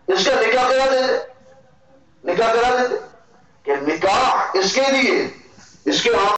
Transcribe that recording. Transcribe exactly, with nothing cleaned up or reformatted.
इसका निकाह करा देते, निकाह करा देते कि निकाह इसके लिए, इसके